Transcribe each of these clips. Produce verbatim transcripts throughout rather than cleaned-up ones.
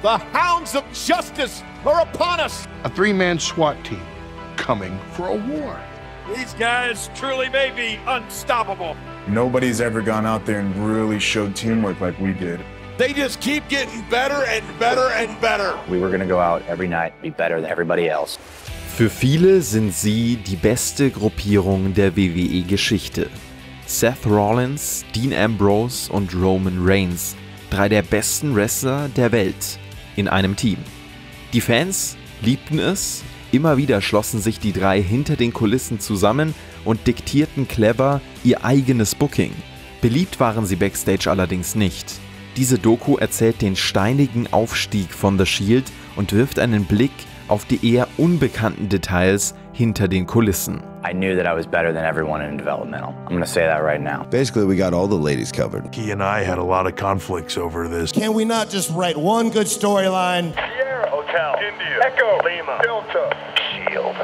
The hounds of justice are upon us. A three-man SWAT team coming for a war. These guys truly may be unstoppable. Nobody's ever gone out there and really showed teamwork like we did. They just keep getting better and better and better. We were gonna go out every night, be better than everybody else. Für viele sind sie die beste Gruppierung der W W E-Geschichte. Seth Rollins, Dean Ambrose und Roman Reigns, drei der besten Wrestler der Welt, in einem Team. Die Fans liebten es, immer wieder schlossen sich die drei hinter den Kulissen zusammen und diktierten clever ihr eigenes Booking. Beliebt waren sie backstage allerdings nicht. Diese Doku erzählt den steinigen Aufstieg von The Shield und wirft einen Blick auf die eher unbekannten Details hinter den Kulissen. I knew that I was better than everyone in developmental. I'm gonna say that right now. Basically, we got all the ladies covered. He and I had a lot of conflicts over this. Can we not just write one good storyline? Sierra Hotel, India, Echo, Lima, Delta, Shield.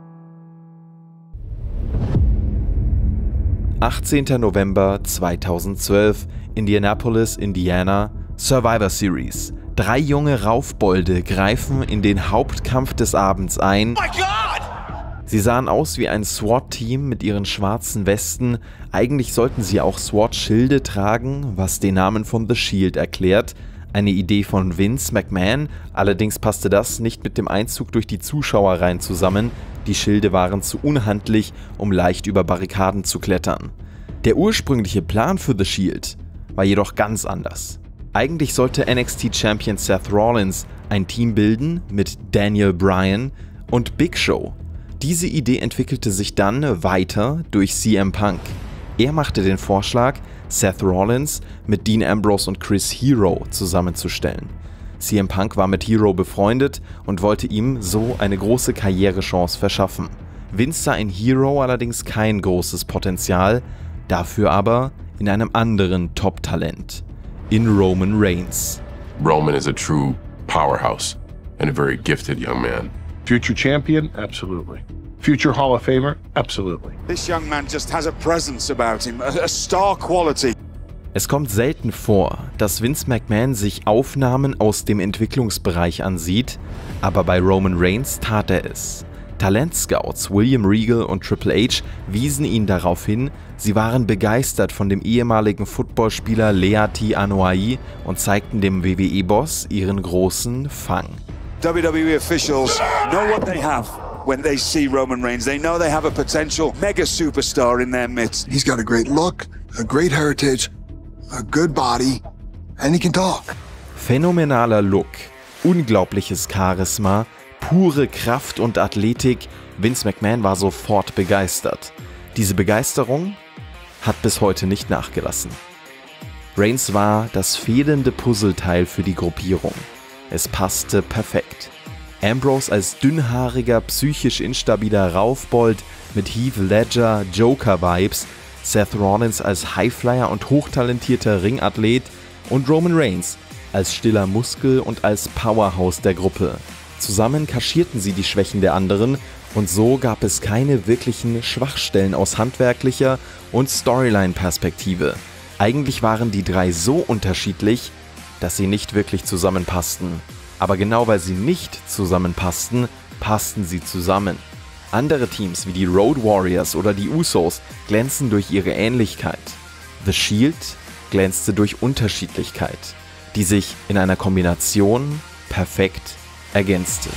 achtzehnter November zweitausendzwölf, Indianapolis, Indiana, Survivor Series. Drei junge Raufbolde greifen in den Hauptkampf des Abends ein. Oh my God! Sie sahen aus wie ein SWAT-Team mit ihren schwarzen Westen. Eigentlich sollten sie auch SWAT-Schilde tragen, was den Namen von The Shield erklärt. Eine Idee von Vince McMahon, allerdings passte das nicht mit dem Einzug durch die Zuschauerreihen zusammen. Die Schilde waren zu unhandlich, um leicht über Barrikaden zu klettern. Der ursprüngliche Plan für The Shield war jedoch ganz anders. Eigentlich sollte N X T-Champion Seth Rollins ein Team bilden mit Daniel Bryan und Big Show. Diese Idee entwickelte sich dann weiter durch C M Punk. Er machte den Vorschlag, Seth Rollins mit Dean Ambrose und Chris Hero zusammenzustellen. C M Punk war mit Hero befreundet und wollte ihm so eine große Karrierechance verschaffen. Vince sah in Hero allerdings kein großes Potenzial, dafür aber in einem anderen Top-Talent, in Roman Reigns. Roman is a true powerhouse and a very gifted young man. Future champion? Absolutely. Future Hall of Famer? Absolutely. This young man just has a presence about him, a, a star quality. Es kommt selten vor, dass Vince McMahon sich Aufnahmen aus dem Entwicklungsbereich ansieht, aber bei Roman Reigns tat er es. Talentscouts William Regal und Triple H wiesen ihn darauf hin, sie waren begeistert von dem ehemaligen Footballspieler Leati Anoa'i und zeigten dem W W E-Boss ihren großen Fang. W W E officials know what they have when they see Roman Reigns. They know they have a potential mega superstar in their midst. He's got a great look, a great heritage, a good body, and he can talk. Phänomenaler Look, unglaubliches Charisma, pure Kraft und Athletik. Vince McMahon war sofort begeistert. Diese Begeisterung hat bis heute nicht nachgelassen. Reigns war das fehlende Puzzleteil für die Gruppierung. Es passte perfekt. Ambrose als dünnhaariger, psychisch instabiler Raufbold mit Heath Ledger Joker-Vibes, Seth Rollins als Highflyer und hochtalentierter Ringathlet und Roman Reigns als stiller Muskel und als Powerhouse der Gruppe. Zusammen kaschierten sie die Schwächen der anderen und so gab es keine wirklichen Schwachstellen aus handwerklicher und Storyline-Perspektive. Eigentlich waren die drei so unterschiedlich, dass sie nicht wirklich zusammenpassten. Aber genau weil sie nicht zusammenpassten, passten sie zusammen. Andere Teams wie die Road Warriors oder die Usos glänzen durch ihre Ähnlichkeit. The Shield glänzte durch Unterschiedlichkeit, die sich in einer Kombination perfekt ergänzte.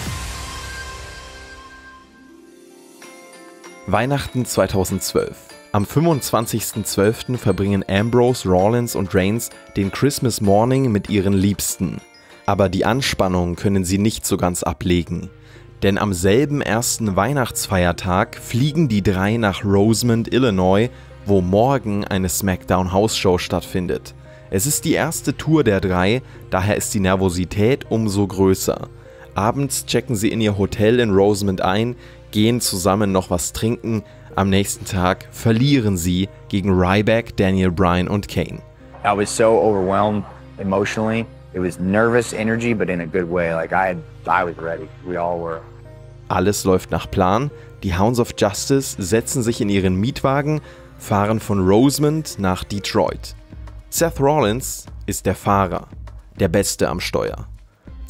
Weihnachten zweitausendzwölf. Am fünfundzwanzigsten zwölften verbringen Ambrose, Rollins und Reigns den Christmas Morning mit ihren Liebsten. Aber die Anspannung können sie nicht so ganz ablegen. Denn am selben ersten Weihnachtsfeiertag fliegen die drei nach Rosemont, Illinois, wo morgen eine SmackDown-House-Show stattfindet. Es ist die erste Tour der drei, daher ist die Nervosität umso größer. Abends checken sie in ihr Hotel in Rosemont ein, gehen zusammen noch was trinken. Am nächsten Tag verlieren sie gegen Ryback, Daniel Bryan und Kane. I was so overwhelmed emotionally. It was nervous energy, but in a good way. Like I, I was ready. We all were. Alles läuft nach Plan. Die Hounds of Justice setzen sich in ihren Mietwagen, fahren von Rosemont nach Detroit. Seth Rollins ist der Fahrer, der Beste am Steuer.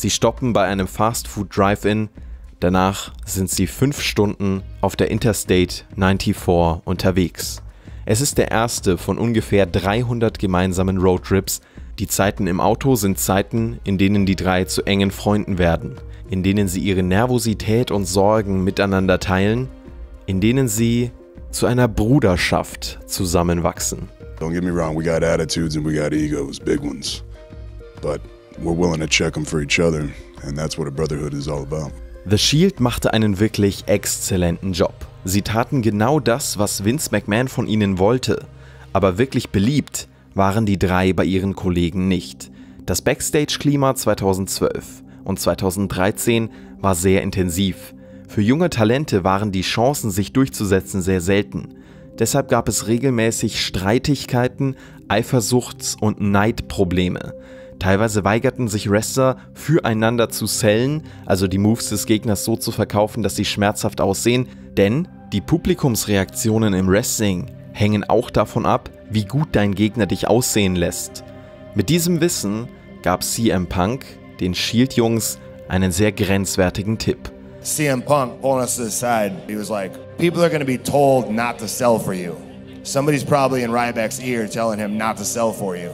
Sie stoppen bei einem Fast-Food-Drive-In, danach sind sie fünf Stunden auf der Interstate vierundneunzig unterwegs. Es ist der erste von ungefähr dreihundert gemeinsamen Roadtrips. Die Zeiten im Auto sind Zeiten, in denen die drei zu engen Freunden werden, in denen sie ihre Nervosität und Sorgen miteinander teilen, in denen sie zu einer Bruderschaft zusammenwachsen. Don't get me wrong, we got attitudes and we got egos, big ones. But we're willing to check them for each other, and that's what a brotherhood is all about. The Shield machte einen wirklich exzellenten Job. Sie taten genau das, was Vince McMahon von ihnen wollte. Aber wirklich beliebt waren die drei bei ihren Kollegen nicht. Das Backstage-Klima zweitausendzwölf und zweitausenddreizehn war sehr intensiv. Für junge Talente waren die Chancen, sich durchzusetzen, sehr selten. Deshalb gab es regelmäßig Streitigkeiten, Eifersuchts- und Neidprobleme. Teilweise weigerten sich Wrestler, füreinander zu sellen, also die Moves des Gegners so zu verkaufen, dass sie schmerzhaft aussehen, denn die Publikumsreaktionen im Wrestling hängen auch davon ab, wie gut dein Gegner dich aussehen lässt. Mit diesem Wissen gab C M Punk den Shield-Jungs einen sehr grenzwertigen Tipp. C M Punk pulling us to the side, he was like, people are going to be told not to sell for you. Somebody's probably in Ryback's ear telling him not to sell for you.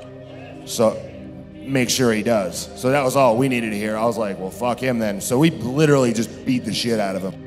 So make sure he does. So that was all we needed to hear. I was like, well, fuck him then. So we literally just beat the shit out of him.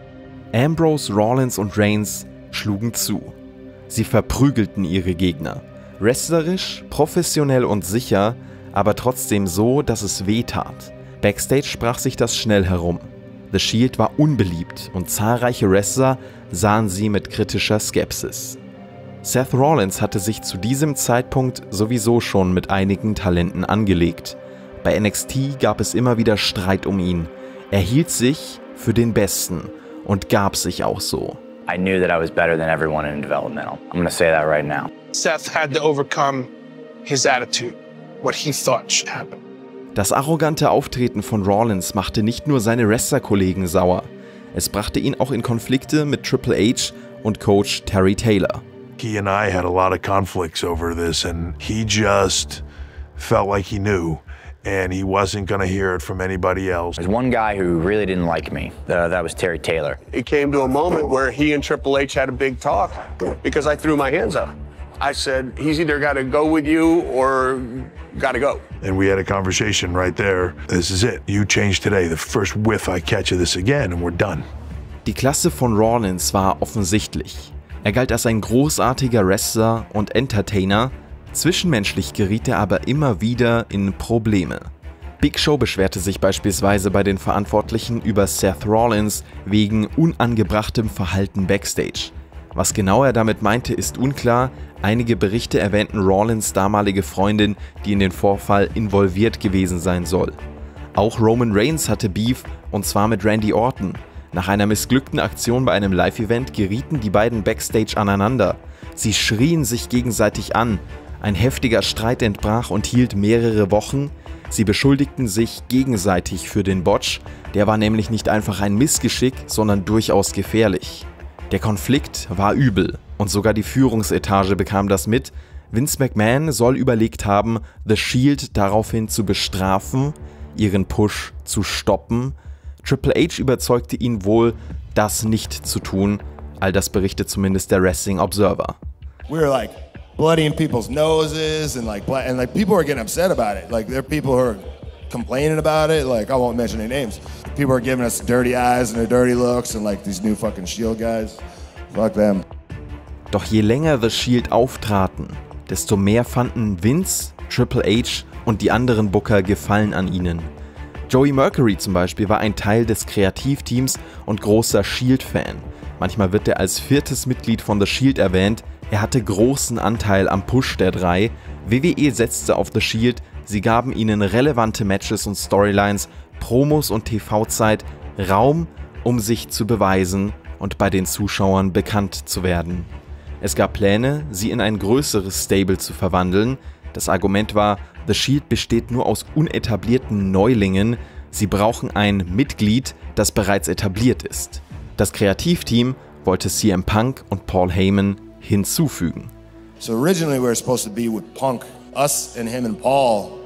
Ambrose, Rollins und Reigns schlugen zu. Sie verprügelten ihre Gegner. Wrestlerisch, professionell und sicher, aber trotzdem so, dass es weh tat. Backstage sprach sich das schnell herum. The Shield war unbeliebt und zahlreiche Wrestler sahen sie mit kritischer Skepsis. Seth Rollins hatte sich zu diesem Zeitpunkt sowieso schon mit einigen Talenten angelegt. Bei N X T gab es immer wieder Streit um ihn. Er hielt sich für den Besten und gab sich auch so. I knew that I was better than everyone in developmental. I'm going to say that right now. Seth had to overcome his attitude, what he thought should happen. Das arrogante Auftreten von Rollins machte nicht nur seine Wrestler-Kollegen sauer. Es brachte ihn auch in Konflikte mit Triple H und Coach Terry Taylor. He and I had a lot of conflicts over this, and he just felt like he knew, and he wasn't going to hear it from anybody else. There's one guy who really didn't like me. Uh, that was Terry Taylor. It came to a moment where he and Triple H had a big talk because I threw my hands up. I said, he's either got to go with you or got to go. And we had a conversation right there. This is it. You change today. The first whiff I catch of this again, and we're done. Die Klasse von Rollins war offensichtlich. Er galt als ein großartiger Wrestler und Entertainer, zwischenmenschlich geriet er aber immer wieder in Probleme. Big Show beschwerte sich beispielsweise bei den Verantwortlichen über Seth Rollins wegen unangebrachtem Verhalten backstage. Was genau er damit meinte, ist unklar. Einige Berichte erwähnten Rollins damalige Freundin, die in den Vorfall involviert gewesen sein soll. Auch Roman Reigns hatte Beef, und zwar mit Randy Orton. Nach einer missglückten Aktion bei einem Live-Event gerieten die beiden backstage aneinander. Sie schrien sich gegenseitig an. Ein heftiger Streit entbrach und hielt mehrere Wochen. Sie beschuldigten sich gegenseitig für den Botch. Der war nämlich nicht einfach ein Missgeschick, sondern durchaus gefährlich. Der Konflikt war übel und sogar die Führungsetage bekam das mit. Vince McMahon soll überlegt haben, The Shield daraufhin zu bestrafen, ihren Push zu stoppen. Triple H überzeugte ihn wohl, das nicht zu tun. All das berichtet zumindest der Wrestling Observer. We were like bloodying people's noses and like and like people were getting upset about it. Like there are people who are complaining about it. Like I won't mention any names. People are giving us dirty eyes and their dirty looks and like these new fucking Shield guys. Fuck them. Doch je länger The Shield auftraten, desto mehr fanden Vince, Triple H und die anderen Booker Gefallen an ihnen. Joey Mercury zum Beispiel war ein Teil des Kreativteams und großer Shield-Fan. Manchmal wird er als viertes Mitglied von The Shield erwähnt. Er hatte großen Anteil am Push der drei. W W E setzte auf The Shield, sie gaben ihnen relevante Matches und Storylines, Promos und T V-Zeit, Raum, um sich zu beweisen und bei den Zuschauern bekannt zu werden. Es gab Pläne, sie in ein größeres Stable zu verwandeln. Das Argument war, The Shield besteht nur aus unetablierten Neulingen, sie brauchen ein Mitglied, das bereits etabliert ist. Das Kreativteam wollte C M Punk und Paul Heyman hinzufügen. So originally we were supposed to be with Punk, us and him and Paul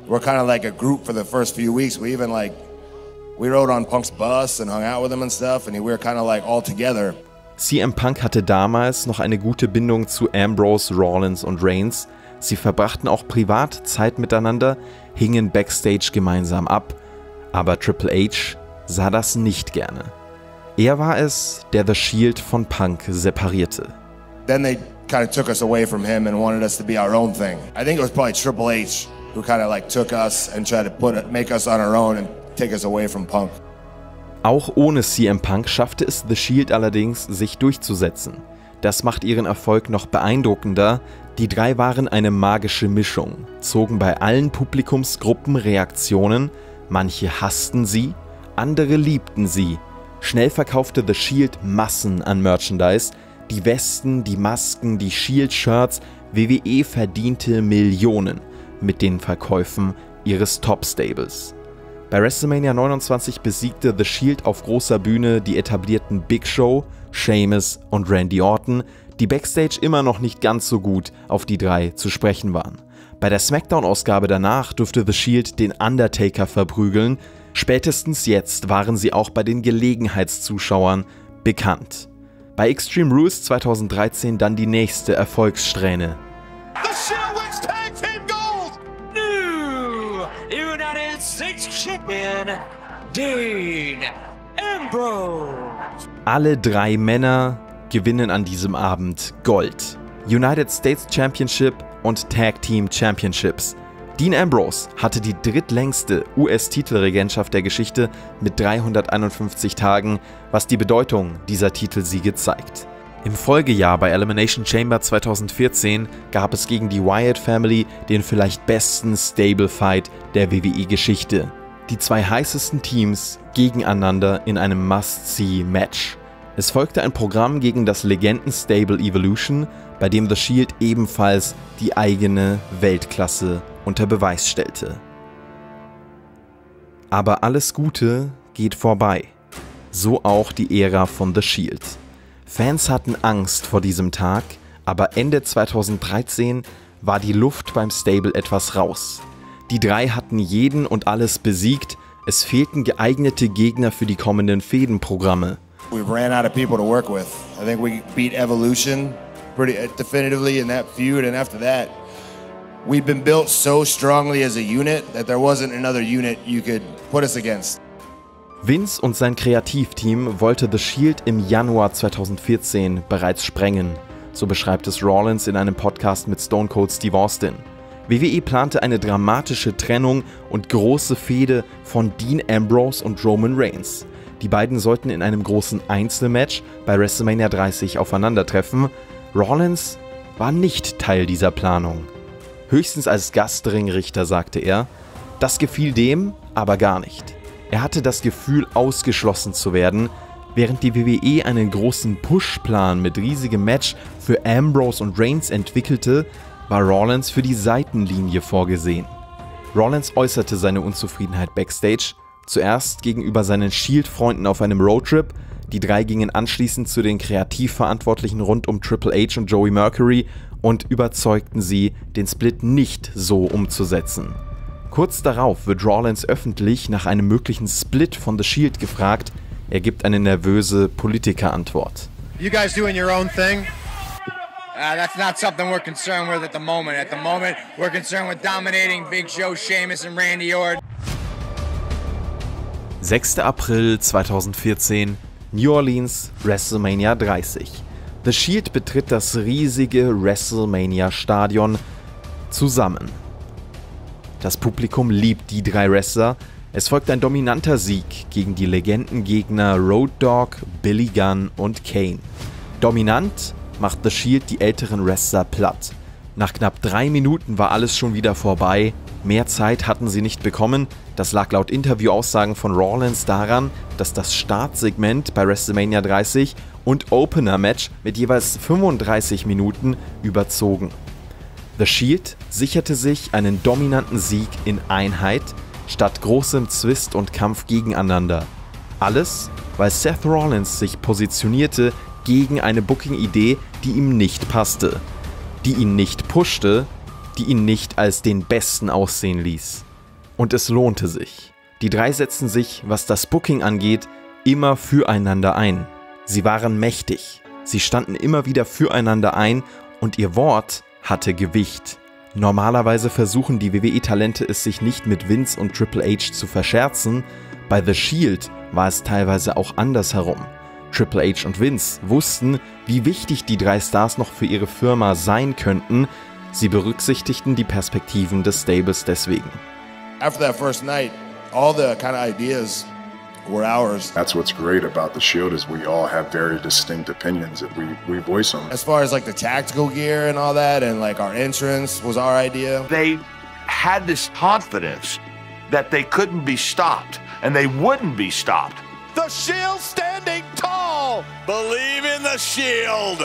we're kind of like a group for the first few weeks. We even like, we rode on Punk's bus and hung out with him and stuff, and we were kind of like all together. C M Punk hatte damals noch eine gute Bindung zu Ambrose, Rollins und Reigns. Sie verbrachten auch privat Zeit miteinander, hingen backstage gemeinsam ab, aber Triple H sah das nicht gerne. Er war es, der The Shield von Punk separierte. Then they kind of took us away from him and wanted us to be our own thing. I think it was probably Triple H who kind of like took us and tried to put it, make us on our own and take us away from Punk. Auch ohne C M Punk schaffte es The Shield allerdings, sich durchzusetzen. Das macht ihren Erfolg noch beeindruckender. Die drei waren eine magische Mischung, zogen bei allen Publikumsgruppen Reaktionen, manche hassten sie, andere liebten sie. Schnell verkaufte The Shield Massen an Merchandise, die Westen, die Masken, die Shield-Shirts. W W E verdiente Millionen mit den Verkäufen ihres Top-Stables. Bei WrestleMania neunundzwanzig besiegte The Shield auf großer Bühne die etablierten Big Show, Sheamus und Randy Orton, die backstage immer noch nicht ganz so gut auf die drei zu sprechen waren. Bei der SmackDown-Ausgabe danach durfte The Shield den Undertaker verprügeln. Spätestens jetzt waren sie auch bei den Gelegenheitszuschauern bekannt. Bei Extreme Rules zweitausenddreizehn dann die nächste Erfolgssträhne. The Shield Tag Team Gold! New United States Champion Dean Ambrose. Alle drei Männer gewinnen an diesem Abend Gold. United States Championship und Tag Team Championships. Dean Ambrose hatte die drittlängste U S-Titelregentschaft der Geschichte mit dreihunderteinundfünfzig Tagen, was die Bedeutung dieser Titelsiege zeigt. Im Folgejahr bei Elimination Chamber zweitausendvierzehn gab es gegen die Wyatt Family den vielleicht besten Stable-Fight der W W E-Geschichte. Die zwei heißesten Teams gegeneinander in einem Must-See-Match. Es folgte ein Programm gegen das Legenden-Stable Evolution, bei dem The Shield ebenfalls die eigene Weltklasse unter Beweis stellte. Aber alles Gute geht vorbei. So auch die Ära von The Shield. Fans hatten Angst vor diesem Tag, aber Ende zweitausenddreizehn war die Luft beim Stable etwas raus. Die drei hatten jeden und alles besiegt, es fehlten geeignete Gegner für die kommenden Fädenprogramme. We ran out of people to work with. I think we beat Evolution pretty definitively in that feud, and after that, we'd been built so strongly as a unit that there wasn't another unit you could put us against. Vince und sein Kreativteam wollte The Shield im Januar zweitausendvierzehn bereits sprengen. So beschreibt es Rollins in einem Podcast mit Stone Cold Steve Austin. W W E plante eine dramatische Trennung und große Fehde von Dean Ambrose und Roman Reigns. Die beiden sollten in einem großen Einzelmatch bei WrestleMania dreißig aufeinandertreffen. Rollins war nicht Teil dieser Planung. Höchstens als Gastringrichter, sagte er. Das gefiel dem aber gar nicht. Er hatte das Gefühl, ausgeschlossen zu werden. Während die W W E einen großen Push-Plan mit riesigem Match für Ambrose und Reigns entwickelte, war Rollins für die Seitenlinie vorgesehen. Rollins äußerte seine Unzufriedenheit backstage, zuerst gegenüber seinen Shield-Freunden auf einem Roadtrip. Die drei gingen anschließend zu den Kreativverantwortlichen rund um Triple H und Joey Mercury und überzeugten sie, den Split nicht so umzusetzen. Kurz darauf wird Rollins öffentlich nach einem möglichen Split von The Shield gefragt. Er gibt eine nervöse Politikerantwort. You guys doing your own thing? Uh, that's not something we're concerned with at the moment. At the moment, we're concerned with dominating Big Show, Sheamus and Randy Orton. sechster April zweitausendvierzehn, New Orleans, WrestleMania dreißig. The Shield betritt das riesige WrestleMania-Stadion zusammen. Das Publikum liebt die drei Wrestler. Es folgt ein dominanter Sieg gegen die Legendengegner Road Dogg, Billy Gunn und Kane. Dominant macht The Shield die älteren Wrestler platt. Nach knapp drei Minuten war alles schon wieder vorbei. Mehr Zeit hatten sie nicht bekommen. Das lag laut Interviewaussagen von Rollins daran, dass das Startsegment bei WrestleMania dreißig und Opener-Match mit jeweils fünfunddreißig Minuten überzogen. The Shield sicherte sich einen dominanten Sieg in Einheit statt großem Zwist und Kampf gegeneinander. Alles, weil Seth Rollins sich positionierte gegen eine Booking-Idee, die ihm nicht passte, die ihn nicht pushte, die ihn nicht als den Besten aussehen ließ. Und es lohnte sich. Die drei setzten sich, was das Booking angeht, immer füreinander ein. Sie waren mächtig. Sie standen immer wieder füreinander ein und ihr Wort hatte Gewicht. Normalerweise versuchen die W W E-Talente es sich nicht mit Vince und Triple H zu verscherzen. Bei The Shield war es teilweise auch andersherum. Triple H und Vince wussten, wie wichtig die drei Stars noch für ihre Firma sein könnten. Sie berücksichtigten die Perspektiven des Stables deswegen. After that first night, all the kind of ideas were ours. That's what's great about the Shield is we all have very distinct opinions and we, we voice them. As far as like the tactical gear and all that and like our entrance was our idea. They had this confidence that they couldn't be stopped and they wouldn't be stopped. The Shield standing tall. Believe in the Shield.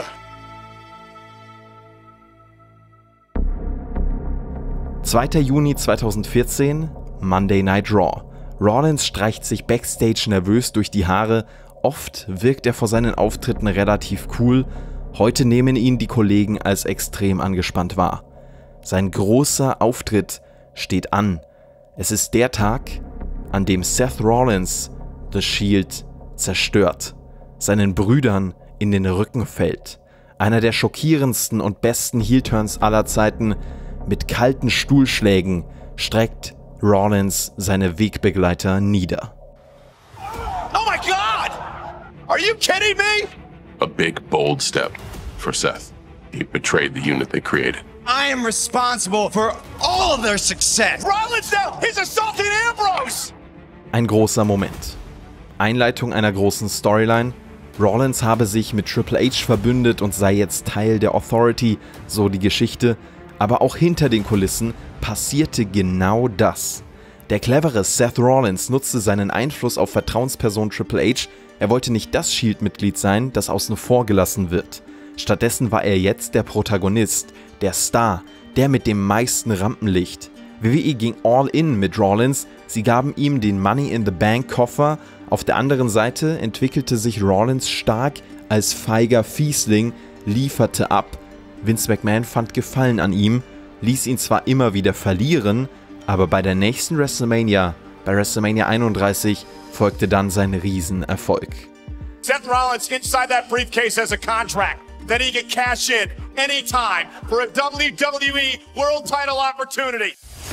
zweiter Juni zweitausendvierzehn, Monday Night Raw. Rollins streicht sich backstage nervös durch die Haare. Oft wirkt er vor seinen Auftritten relativ cool. Heute nehmen ihn die Kollegen als extrem angespannt wahr. Sein großer Auftritt steht an. Es ist der Tag, an dem Seth Rollins The Shield zerstört, seinen Brüdern in den Rücken fällt. Einer der schockierendsten und besten Heel-Turns aller Zeiten. Mit kalten Stuhlschlägen streckt Rollins seine Wegbegleiter nieder. Oh my God! Are you kidding me? A big, bold step for Seth. He betrayed the unit they created. I am responsible for all of their success. Rollins now! He's assaulting Ambrose! Ein großer Moment. Einleitung einer großen Storyline. Rollins habe sich mit Triple H verbündet und sei jetzt Teil der Authority, so die Geschichte. Aber auch hinter den Kulissen passierte genau das. Der clevere Seth Rollins nutzte seinen Einfluss auf Vertrauensperson Triple H. Er wollte nicht das Shield-Mitglied sein, das außen vor gelassen wird. Stattdessen war er jetzt der Protagonist, der Star, der mit dem meisten Rampenlicht. W W E ging all in mit Rollins, sie gaben ihm den Money in the Bank Koffer. Auf der anderen Seite entwickelte sich Rollins stark als feiger Fiesling, lieferte ab. Vince McMahon fand Gefallen an ihm, ließ ihn zwar immer wieder verlieren, aber bei der nächsten WrestleMania, bei WrestleMania einunddreißig, folgte dann sein Riesenerfolg. Seth Rollins inside that briefcase has a contract that he can cash in anytime for a W W E World Title opportunity.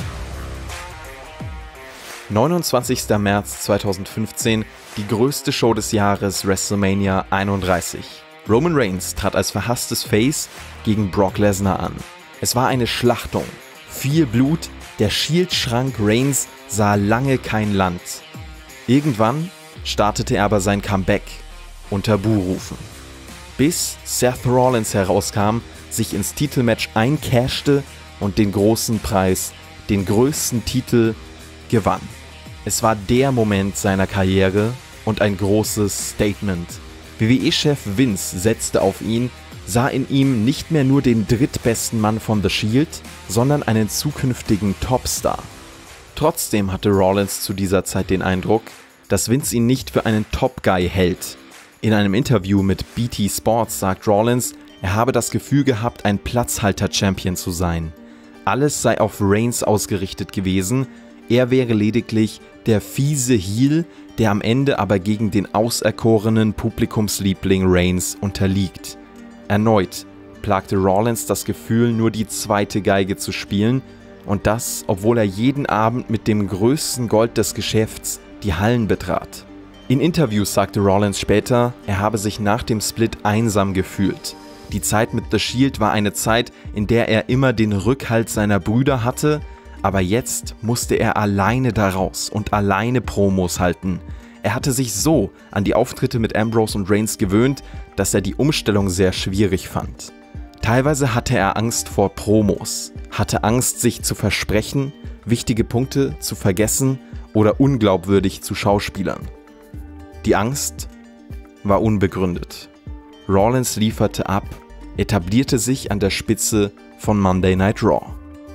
neunundzwanzigster März zweitausendfünfzehn, die größte Show des Jahres, WrestleMania einunddreißig. Roman Reigns trat als verhasstes Face gegen Brock Lesnar an. Es war eine Schlachtung. Viel Blut, der Shield-Schrank Reigns sah lange kein Land. Irgendwann startete er aber sein Comeback unter Buhrufen. Bis Seth Rollins herauskam, sich ins Titelmatch eincashte und den großen Preis, den größten Titel, gewann. Es war der Moment seiner Karriere und ein großes Statement. W W E-Chef Vince setzte auf ihn, sah in ihm nicht mehr nur den drittbesten Mann von The Shield, sondern einen zukünftigen Topstar. Trotzdem hatte Rollins zu dieser Zeit den Eindruck, dass Vince ihn nicht für einen Top-Guy hält. In einem Interview mit B T Sports sagt Rollins, er habe das Gefühl gehabt, ein Platzhalter-Champion zu sein. Alles sei auf Reigns ausgerichtet gewesen, er wäre lediglich der fiese Heel, der am Ende aber gegen den auserkorenen Publikumsliebling Reigns unterliegt. Erneut plagte Rollins das Gefühl, nur die zweite Geige zu spielen, und das, obwohl er jeden Abend mit dem größten Gold des Geschäfts die Hallen betrat. In Interviews sagte Rollins später, er habe sich nach dem Split einsam gefühlt. Die Zeit mit The Shield war eine Zeit, in der er immer den Rückhalt seiner Brüder hatte, aber jetzt musste er alleine daraus und alleine Promos halten. Er hatte sich so an die Auftritte mit Ambrose und Reigns gewöhnt, dass er die Umstellung sehr schwierig fand. Teilweise hatte er Angst vor Promos, hatte Angst, sich zu versprechen, wichtige Punkte zu vergessen oder unglaubwürdig zu schauspielern. Die Angst war unbegründet. Rollins lieferte ab, etablierte sich an der Spitze von Monday Night Raw.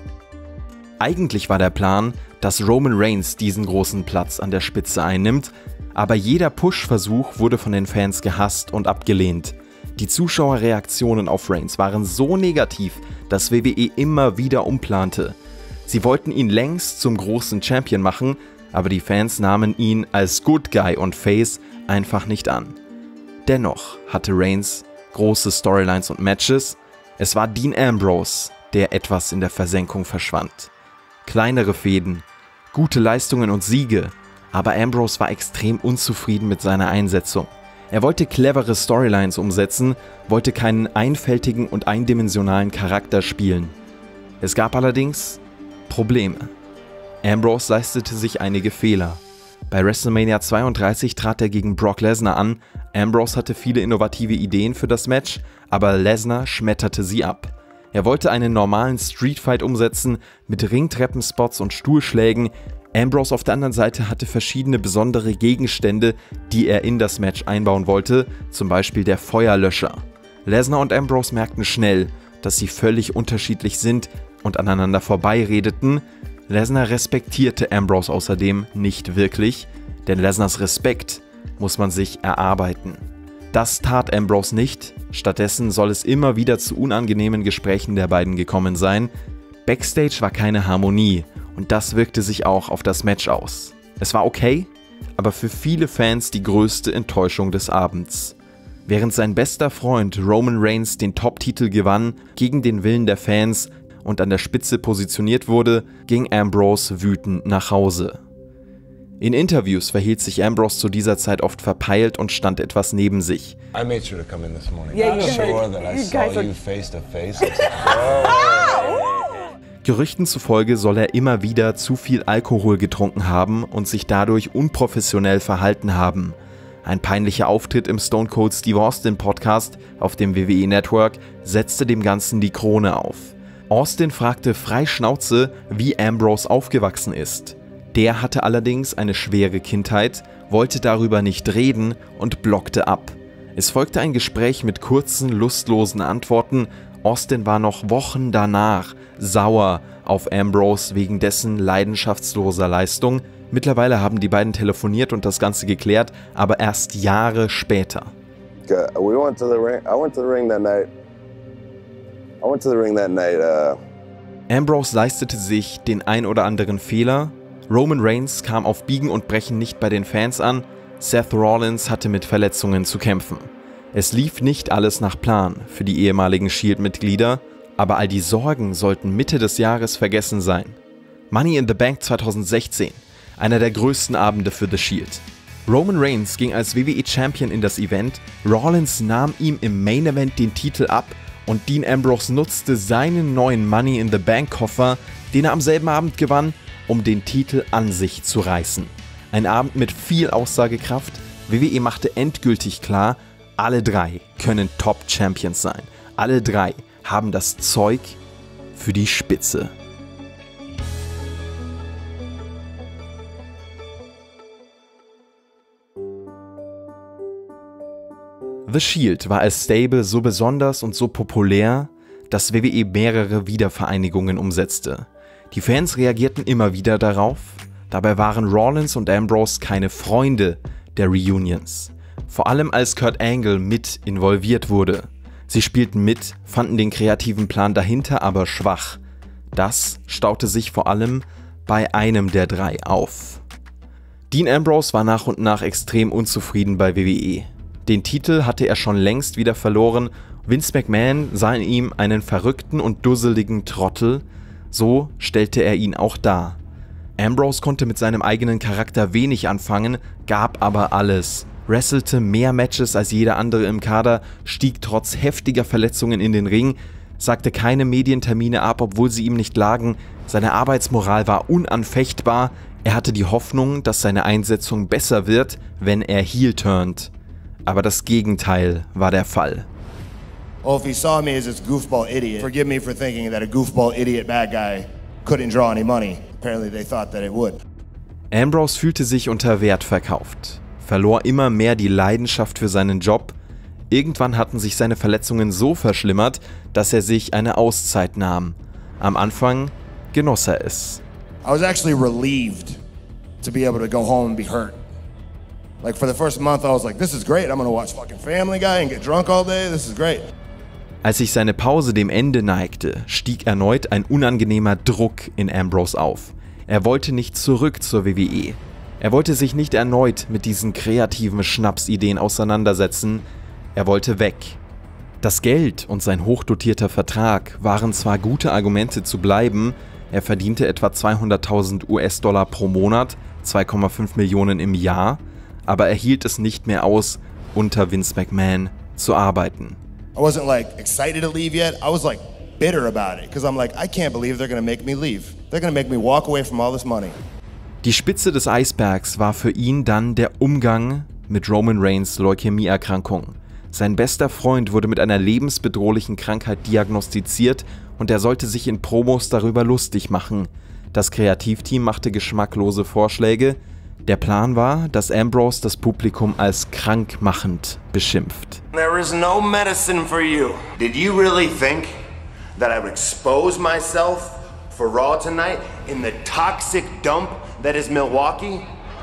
Eigentlich war der Plan, dass Roman Reigns diesen großen Platz an der Spitze einnimmt, aber jeder Push-Versuch wurde von den Fans gehasst und abgelehnt. Die Zuschauerreaktionen auf Reigns waren so negativ, dass W W E immer wieder umplante. Sie wollten ihn längst zum großen Champion machen, aber die Fans nahmen ihn als Good Guy und Face einfach nicht an. Dennoch hatte Reigns große Storylines und Matches. Es war Dean Ambrose, der etwas in der Versenkung verschwand. Kleinere Fehden, gute Leistungen und Siege, aber Ambrose war extrem unzufrieden mit seiner Einsetzung. Er wollte clevere Storylines umsetzen, wollte keinen einfältigen und eindimensionalen Charakter spielen. Es gab allerdings Probleme. Ambrose leistete sich einige Fehler. Bei WrestleMania zweiunddreißig trat er gegen Brock Lesnar an. Ambrose hatte viele innovative Ideen für das Match, aber Lesnar schmetterte sie ab. Er wollte einen normalen Streetfight umsetzen mit Ringtreppenspots und Stuhlschlägen. Ambrose auf der anderen Seite hatte verschiedene besondere Gegenstände, die er in das Match einbauen wollte, zum Beispiel der Feuerlöscher. Lesnar und Ambrose merkten schnell, dass sie völlig unterschiedlich sind und aneinander vorbeiredeten. Lesnar respektierte Ambrose außerdem nicht wirklich, denn Lesnars Respekt muss man sich erarbeiten. Das tat Ambrose nicht, stattdessen soll es immer wieder zu unangenehmen Gesprächen der beiden gekommen sein. Backstage war keine Harmonie und das wirkte sich auch auf das Match aus. Es war okay, aber für viele Fans die größte Enttäuschung des Abends. Während sein bester Freund Roman Reigns den Top-Titel gewann, gegen den Willen der Fans und an der Spitze positioniert wurde, ging Ambrose wütend nach Hause. In Interviews verhielt sich Ambrose zu dieser Zeit oft verpeilt und stand etwas neben sich. I made sure to come in this morning. Yeah, I'm you sure guys- that I you saw guys are- you face to face. Gerüchten zufolge soll er immer wieder zu viel Alkohol getrunken haben und sich dadurch unprofessionell verhalten haben. Ein peinlicher Auftritt im Stone Cold Steve Austin Podcast auf dem W W E Network setzte dem Ganzen die Krone auf. Austin fragte frei Schnauze, wie Ambrose aufgewachsen ist. Der hatte allerdings eine schwere Kindheit, wollte darüber nicht reden und blockte ab. Es folgte ein Gespräch mit kurzen, lustlosen Antworten. Austin war noch Wochen danach sauer auf Ambrose wegen dessen leidenschaftsloser Leistung. Mittlerweile haben die beiden telefoniert und das Ganze geklärt, aber erst Jahre später. We went to the ring. I went to the ring that night. I went to the ring that night. Uh... Ambrose leistete sich den ein oder anderen Fehler. Roman Reigns kam auf Biegen und Brechen nicht bei den Fans an. Seth Rollins hatte mit Verletzungen zu kämpfen. Es lief nicht alles nach Plan für die ehemaligen Shield-Mitglieder, aber all die Sorgen sollten Mitte des Jahres vergessen sein. Money in the Bank zweitausendsechzehn, einer der größten Abende für The Shield. Roman Reigns ging als W W E-Champion in das Event, Rollins nahm ihm im Main-Event den Titel ab und Dean Ambrose nutzte seinen neuen Money in the Bank-Koffer, den er am selben Abend gewann, um den Titel an sich zu reißen. Ein Abend mit viel Aussagekraft. W W E machte endgültig klar, alle drei können Top-Champions sein. Alle drei haben das Zeug für die Spitze. The Shield war als Stable so besonders und so populär, dass W W E mehrere Wiedervereinigungen umsetzte. Die Fans reagierten immer wieder darauf, dabei waren Rollins und Ambrose keine Freunde der Reunions. Vor allem als Kurt Angle mit involviert wurde. Sie spielten mit, fanden den kreativen Plan dahinter aber schwach. Das staute sich vor allem bei einem der drei auf. Dean Ambrose war nach und nach extrem unzufrieden bei W W E. Den Titel hatte er schon längst wieder verloren. Vince McMahon sah in ihm einen verrückten und dusseligen Trottel. So stellte er ihn auch dar. Ambrose konnte mit seinem eigenen Charakter wenig anfangen, gab aber alles. Wrestelte mehr Matches als jeder andere im Kader, stieg trotz heftiger Verletzungen in den Ring, sagte keine Medientermine ab, obwohl sie ihm nicht lagen. Seine Arbeitsmoral war unanfechtbar. Er hatte die Hoffnung, dass seine Einsetzung besser wird, wenn er heel turnt. Aber das Gegenteil war der Fall. Oh, if he saw me as this goofball idiot, forgive me for thinking that a goofball idiot bad guy couldn't draw any money. Apparently they thought that it would. Ambrose fühlte sich unter Wert verkauft, verlor immer mehr die Leidenschaft für seinen Job. Irgendwann hatten sich seine Verletzungen so verschlimmert, dass er sich eine Auszeit nahm. Am Anfang genoss er es. I was actually relieved to be able to go home and be hurt. Like for the first month I was like, this is great. I'm gonna watch fucking Family Guy and get drunk all day. This is great. Als sich seine Pause dem Ende neigte, stieg erneut ein unangenehmer Druck in Ambrose auf. Er wollte nicht zurück zur W W E. Er wollte sich nicht erneut mit diesen kreativen Schnapsideen auseinandersetzen. Er wollte weg. Das Geld und sein hochdotierter Vertrag waren zwar gute Argumente zu bleiben, er verdiente etwa zweihunderttausend US-Dollar pro Monat, zwei Komma fünf Millionen im Jahr, aber er hielt es nicht mehr aus, unter Vince McMahon zu arbeiten. I wasn't like excited to leave yet. I was like bitter about it because I'm like, I can't believe they're gonna make me leave. They're gonna make me walk away from all this money. Die Spitze des Eisbergs war für ihn dann der Umgang mit Roman Reigns' Leukämieerkrankung. Sein bester Freund wurde mit einer lebensbedrohlichen Krankheit diagnostiziert und er sollte sich in Promos darüber lustig machen. Das Kreativteam machte geschmacklose Vorschläge. Der Plan war, dass Ambrose das Publikum als krankmachend beschimpft. There is no medicine for you. Did you really think that I would expose myself for Raw tonight in the toxic dump that is Milwaukee?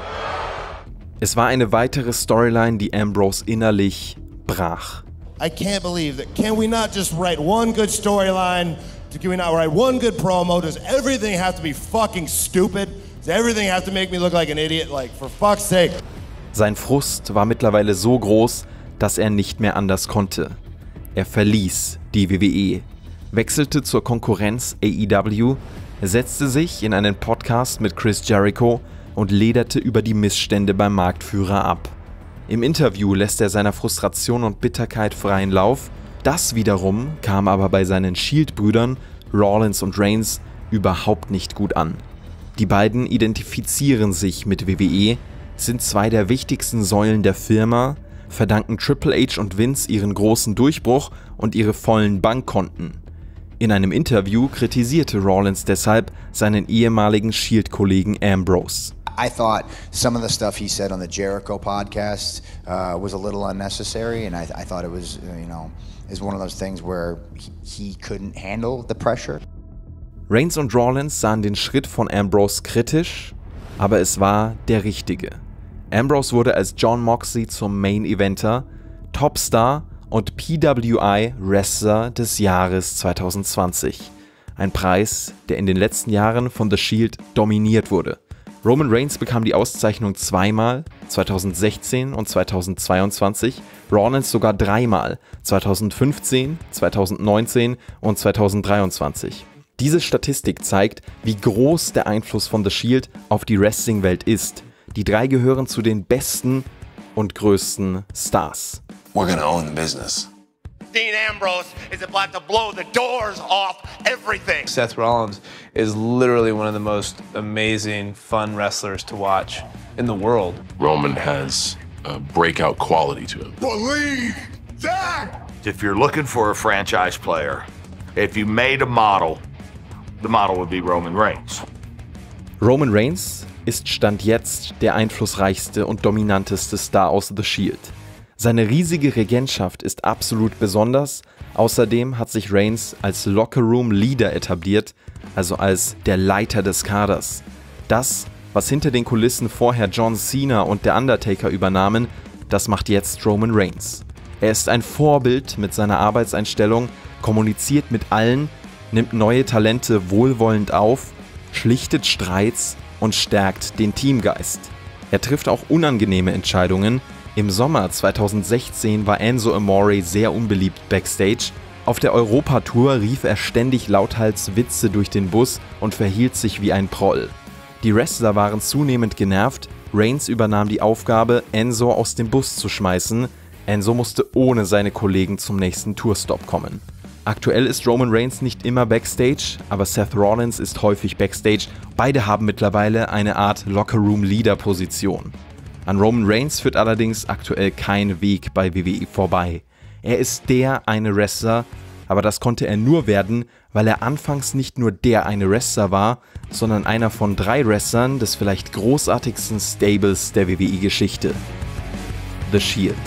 Es war eine weitere Storyline, die Ambrose innerlich brach. I can't believe that. Can we not just write one good storyline? Can we not write one good promo? Does everything have to be fucking stupid? Does everything have to make me look like an idiot? Like, for fuck's sake. Sein Frust war mittlerweile so groß, dass er nicht mehr anders konnte. Er verließ die W W E, wechselte zur Konkurrenz A E W, setzte sich in einen Podcast mit Chris Jericho und lederte über die Missstände beim Marktführer ab. Im Interview lässt er seiner Frustration und Bitterkeit freien Lauf. Das wiederum kam aber bei seinen Shield-Brüdern Rollins und Reigns überhaupt nicht gut an. Die beiden identifizieren sich mit W W E, sind zwei der wichtigsten Säulen der Firma, verdanken Triple H und Vince ihren großen Durchbruch und ihre vollen Bankkonten. In einem Interview kritisierte Rollins deshalb seinen ehemaligen Shield-Kollegen Ambrose. I thought some of the stuff he said on the Jericho podcast uh, was a little unnecessary, and I, I thought it was, you know, is one of those things where he, he couldn't handle the pressure. Reigns und Rollins sahen den Schritt von Ambrose kritisch, aber es war der richtige. Ambrose wurde als Jon Moxley zum Main Eventer, Topstar und P W I Wrestler des Jahres zwanzig zwanzig. Ein Preis, der in den letzten Jahren von The Shield dominiert wurde. Roman Reigns bekam die Auszeichnung zweimal, zwanzig sechzehn und zwanzig zweiundzwanzig, Rollins sogar dreimal, zwanzig fünfzehn, zwanzig neunzehn und zwanzig dreiundzwanzig. Diese Statistik zeigt, wie groß der Einfluss von The Shield auf die Wrestling-Welt ist. Die drei gehören zu den besten und größten Stars. We're gonna own the business. Dean Ambrose is about to blow the doors off everything. Seth Rollins is literally one of the most amazing, fun wrestlers to watch in the world. Roman has a breakout quality to him. Believe that! If you're looking for a franchise player, if you made a model, the model would be Roman Reigns. Roman Reigns ist Stand jetzt der einflussreichste und dominanteste Star aus The Shield. Seine riesige Regentschaft ist absolut besonders, außerdem hat sich Reigns als Locker-Room-Leader etabliert, also als der Leiter des Kaders. Das, was hinter den Kulissen vorher John Cena und der Undertaker übernahmen, das macht jetzt Roman Reigns. Er ist ein Vorbild mit seiner Arbeitseinstellung, kommuniziert mit allen, nimmt neue Talente wohlwollend auf, schlichtet Streits und stärkt den Teamgeist. Er trifft auch unangenehme Entscheidungen. Im Sommer zwanzig sechzehn war Enzo Amore sehr unbeliebt backstage. Auf der Europatour rief er ständig lauthals Witze durch den Bus und verhielt sich wie ein Proll. Die Wrestler waren zunehmend genervt. Reigns übernahm die Aufgabe, Enzo aus dem Bus zu schmeißen. Enzo musste ohne seine Kollegen zum nächsten Tourstop kommen. Aktuell ist Roman Reigns nicht immer backstage, aber Seth Rollins ist häufig backstage. Beide haben mittlerweile eine Art Locker-Room-Leader-Position. An Roman Reigns führt allerdings aktuell kein Weg bei W W E vorbei. Er ist der eine Wrestler, aber das konnte er nur werden, weil er anfangs nicht nur der eine Wrestler war, sondern einer von drei Wrestlern des vielleicht großartigsten Stables der W W E-Geschichte. The Shield.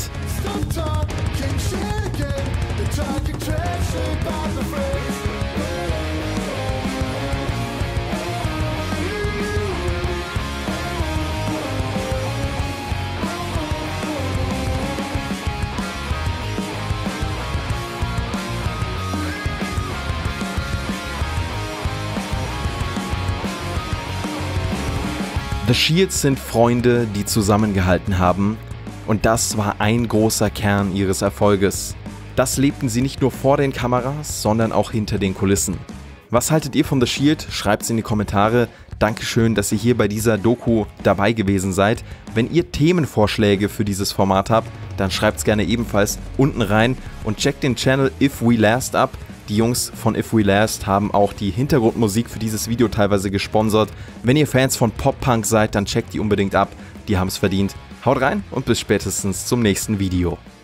The Shield sind Freunde, die zusammengehalten haben, und das war ein großer Kern ihres Erfolges. Das lebten sie nicht nur vor den Kameras, sondern auch hinter den Kulissen. Was haltet ihr von The Shield? Schreibt's in die Kommentare. Dankeschön, dass ihr hier bei dieser Doku dabei gewesen seid. Wenn ihr Themenvorschläge für dieses Format habt, dann schreibt's gerne ebenfalls unten rein und checkt den Channel If We Last ab. Die Jungs von If We Last haben auch die Hintergrundmusik für dieses Video teilweise gesponsert. Wenn ihr Fans von Pop-Punk seid, dann checkt die unbedingt ab. Die haben es verdient. Haut rein und bis spätestens zum nächsten Video.